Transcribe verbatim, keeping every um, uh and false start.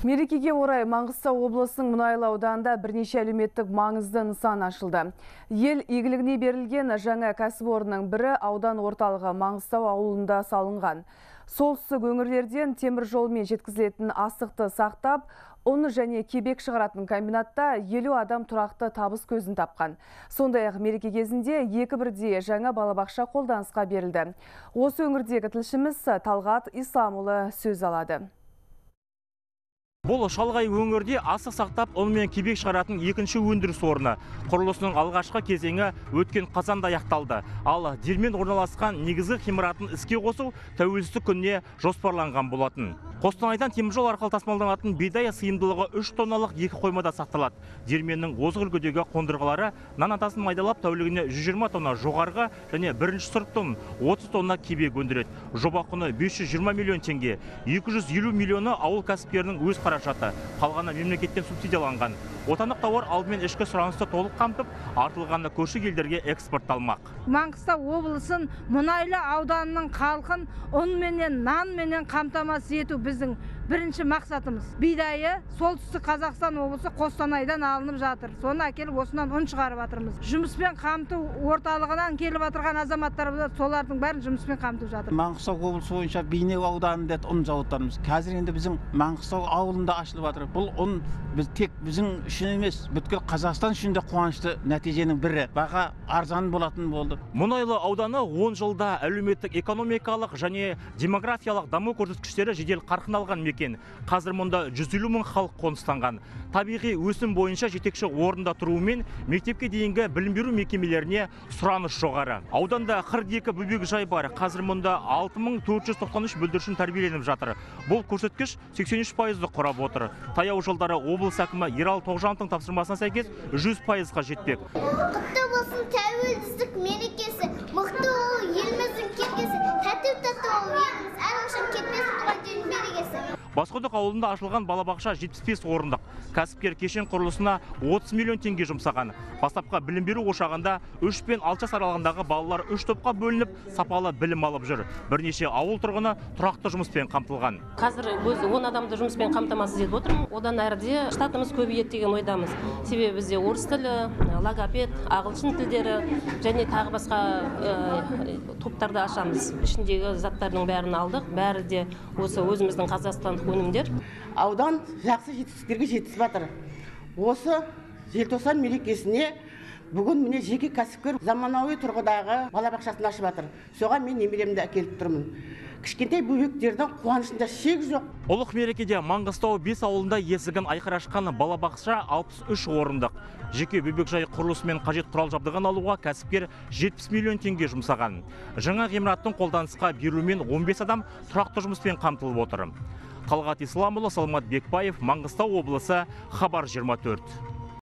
Мерекеге орай Маңғыстау облысының Мұнайлы ауданында бірнеше әлеуметтік маңызды нысан ашылды. Ел игілігіне берілген жаңа кәсіпорынның бірі аудан орталығы Маңғыстау ауылында салынған. Солтүстік өңірлерден темір жолмен жеткізілетін астықты сақтап, оны және кебек шығаратын комбинатта елу адам тұрақты табыс көзін тапқан. Сондай-ақ мереке кезінде екі бірдей жаңа балабақша қолданысқа берілді. Осы өңірдегі тілшіміз Талғат Исламұлы сөз алады. Бұл шалғай өңірде астық сақтап, онымен кебек шығаратын екінші өндіріс орны. Құрылысының алғашқы кезеңі өткен қазанда аяқталды. Ал Дермен орналасқан негізгі ғимаратын іске қосу тәуелсіздік күніне жоспарланған болатын. Қостанайдан теміржол арқылы тасымалданатын бидай сыйымдылығы үш тонналық екі қоймада сақталады. Дерменнің озық үлгідегі қондырғылары нан атасын майдалап тәулігіне жүз жиырма тонна жоғарғы және бірінші сұрыптың отыз тонна кебек өндіреді. Жоба құны бес жүз жиырма миллион теңге. екі жүз елу миллионы ауыл кәсіпкерінің өз қаражаты, қалғаны мемлекеттен субсидияланған. Отандық тауар алдымен ішкі сұранысты толық қамтып, артылғаны көрші елдерге экспортталмақ. Маңғыстау облысын Мұнайлы ауданының халқын ұн менен, нан менен қамтамасыз ету біздің бірінші мақсатымыз. Бидайы солтүстік Қазақстан облысы Қостанайдан алынып жатыр. Соны әкеліп осынан ұн шығарып жатырмыз. Жұмыспен қамту орталығынан келіп отырған азаматтар солардың бәрін жұмыспен қамтып жатыр. Маңғыстау облысы бойынша Бейнеу ауданында ұн зауыттарымыз. Қазір енді біздің Маңғыстау ауылында ашылып жатыр. Бұл ұн біз тек біздің үшін емес, бүткіл Қазақстан үшін де қуанышты нәтиженің бірі. Баға арзан болатын болды. Мұнайлы ауданы он жылда әлеуметтік экономикалық және демографиялық даму көрсеткіштері жедел қарқын алған мекен. Қазір мұнда жүз елу мың халық қоныстанған. Табиғи өсім бойынша жетекші орында тұруымен мектепке дейінгі білім беру мекемелеріне сұраныс жоғары. Ауданда қырық екі бөбек жай бар. Қазір мұнда алты мың төрт жүз тоқсан үш бүлдіршін тәрбиеленіп жатыр. Бұл көрсеткіш сексен үш пайызды құрап отыр. Таяу жылдары облыс әкімі Ералы Тоғжановтың тапсырмасына сәйкес жүз пайызға жетпек. Құтты болсын тәуелсіздік мерекесі, мықты ол еліміздің келгесі, тәтті-тәтті ол еліміз әрқашан кетпесін туған жердің берекесі. Басқұдық ауылында ашылған балабақша жетпіс бес орындық. Кәсіпкер кешен құрылысына отыз миллион теңге жұмсаған. Бастапқы білім беру ошағында үш пен алты жас аралығындағы балалар үш топқа бөлініп, сапалы білім алып жүр. Бірнеше ауыл тұрғыны тұрақты жұмыспен қамтылған. Қазір өзі он адамды жұмыспен қамтамасыз етіп отырмын. Одан әріде штатымыз көбейеді деген ойдамыз. Себебі бізде орыс тілі, логопед, ағылшын тілдері және тағы басқа ә, топтарды ашамыз. Ішіндегі заттардың бәрін алдық. Бәрі де осы өзіміздің қазақстандық өнімдер. Аудан жақсы жетістіктерге жеткізіп жатыр. Осы желтоқсан мерекесіне бүгін міне жеке кәсіпкер заманауи тұрғыдағы балабақшасын ашып жатыр. Соған мен немеремді әкеліп тұрмын. Кішкентай бөбектердің қуанышында шек жоқ. Ұлық мерекеде Маңғыстау бес ауылында есігін айқара ашқан балабақша алпыс үш орындық. Жеке бөбекжай құрылысымен қажет құрал жабдығын алуға кәсіпкер жетпіс миллион теңге жұмсаған. Жаңа ғимараттың қолданысқа берумен он бес адам тұрақты жұмыспен қамтылып отыр. Талғат Исламұлы, Саламат Бекбаев, Маңғыстау облысы, Хабар жиырма төрт.